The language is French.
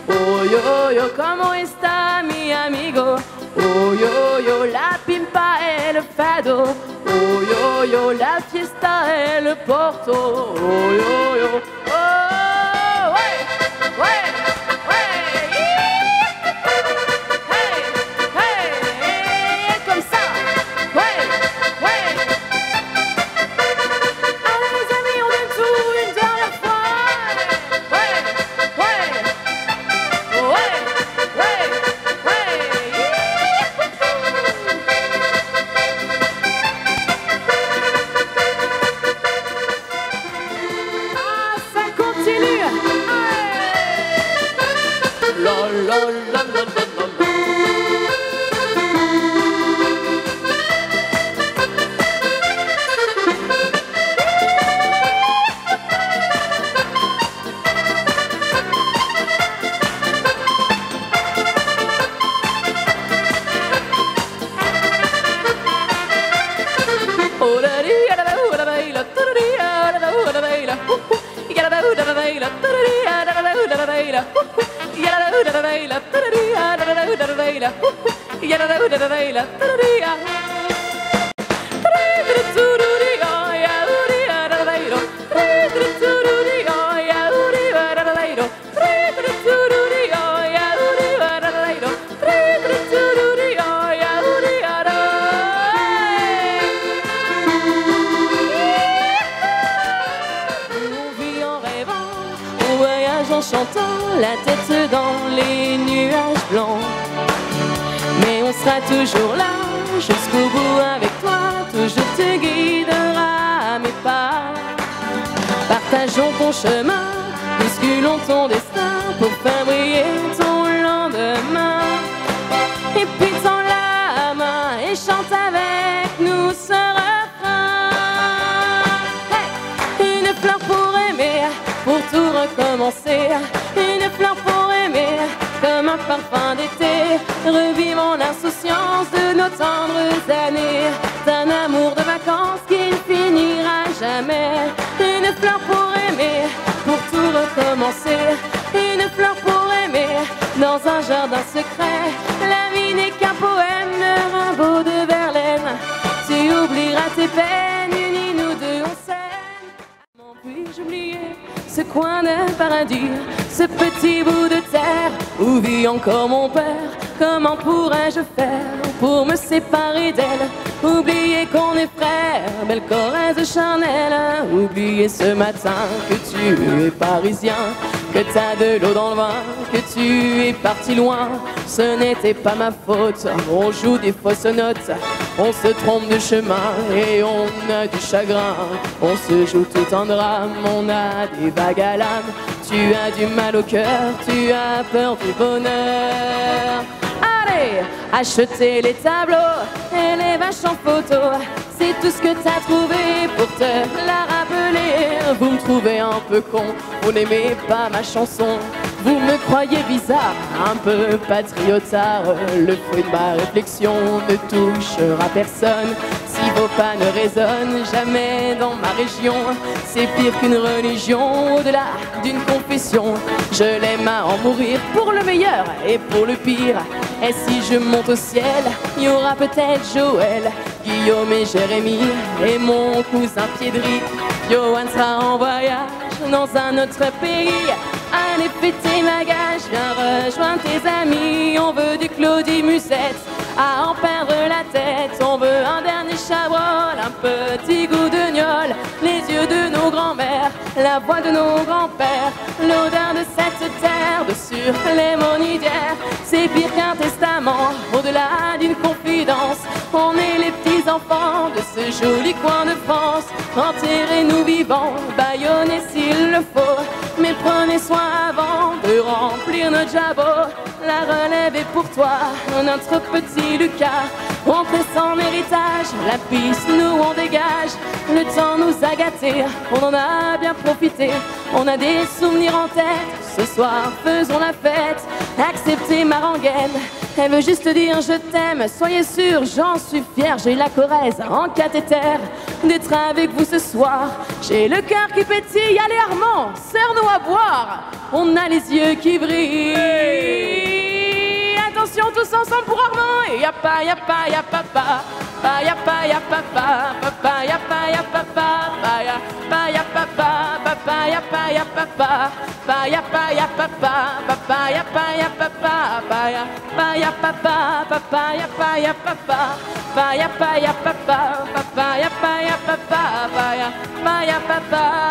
Oh yo yo, como está mi amigo? Oh yo yo, la pimpa et le fado. Oh yo yo, la fiesta et le porto. Oh yo yo, oh ouais, ouais, ouais. Hey, hey, comme ça. Ouais, ouais. Allez les amis, on donne tout une dernière fois. Ouais, ouais. Ouais, ouais, ouais. Ah, ça continue. La la la la la la. En chantant la tête dans les nuages blancs. Mais on sera toujours là jusqu'au bout avec toi, toujours te guidera à mes pas. Partageons ton chemin, bousculons ton destin pour faire briller ton lendemain. Et puis tends la main et chante avec nous ce refrain. Hey! Une fleur pour aimer, pour tout recommencer. Une fleur pour aimer, comme un parfum d'été. Revivons l'insouciance de nos tendres années, d'un amour de vacances qui ne finira jamais. Une fleur pour aimer, pour tout recommencer. Une fleur pour aimer, dans un jardin secret. La vie n'est qu'un poème, le Rimbaud de Verlaine. Tu oublieras tes peines, unis nous deux on s'aime. Comment puis-je oublier ce coin de paradis, ce petit bout de terre où vit encore mon père? Comment pourrais-je faire pour me séparer d'elle? Oublier qu'on est frères, belle Corrèze charnelle. Oublier ce matin que tu es parisien, que t'as de l'eau dans le vin, que tu es parti loin. Ce n'était pas ma faute, on joue des fausses notes, on se trompe de chemin et on a du chagrin. On se joue tout en drame, on a des vagues à l'âme. Tu as du mal au cœur, tu as peur du bonheur. Allez, achetez les tableaux et les vaches en photo. C'est tout ce que t'as trouvé pour te la rappeler. Vous me trouvez un peu con, vous n'aimez pas ma chanson. Vous me croyez bizarre, un peu patriotard. Le fruit de ma réflexion ne touchera personne. Si vos pas ne résonnent jamais dans ma région, c'est pire qu'une religion, au-delà d'une confession. Je l'aime à en mourir pour le meilleur et pour le pire. Et si je monte au ciel, il y aura peut-être Joël, Guillaume et Jérémy et mon cousin Piedri. Johan sera en voyage dans un autre pays. Allez fêter ma gage, viens rejoindre tes amis. On veut du Claudie Musette à en perdre la tête. On veut un dernier chabrol, un petit goût de gnôle, les yeux de nos grands-mères, la voix de nos grands-pères, l'odeur de cette terre, de sur les monnières. C'est pire qu'un testament, au-delà d'une confidence. On est les petits-enfants de ce joli coin de France. Enterrez-nous vivants, bâillonnez s'il le faut, mais prenez soin avant de remplir notre jabot. La relève est pour toi, notre petit Lucas. On te laisse en héritage, la piste nous on dégage. Le temps nous a gâtés, on en a bien profité. On a des souvenirs en tête, ce soir faisons la fête. Acceptez ma rengaine, elle veut juste dire je t'aime. Soyez sûrs, j'en suis fier, j'ai la Corrèze en cathéter d'être avec vous ce soir. J'ai le cœur qui pétille, allez Armand, serre-nous à boire. On a les yeux qui brillent. tous ensemble pour Armand. Et y'a pas, y'a pas, y'a papa. Pa ya pa ya papa, papa ya pa ya papa, pa ya papa, papa ya pa ya papa, pa ya papa, papa ya pa ya papa, pa ya papa, papa ya pa ya papa, pa ya papa, papa ya pa ya papa, pa ya papa.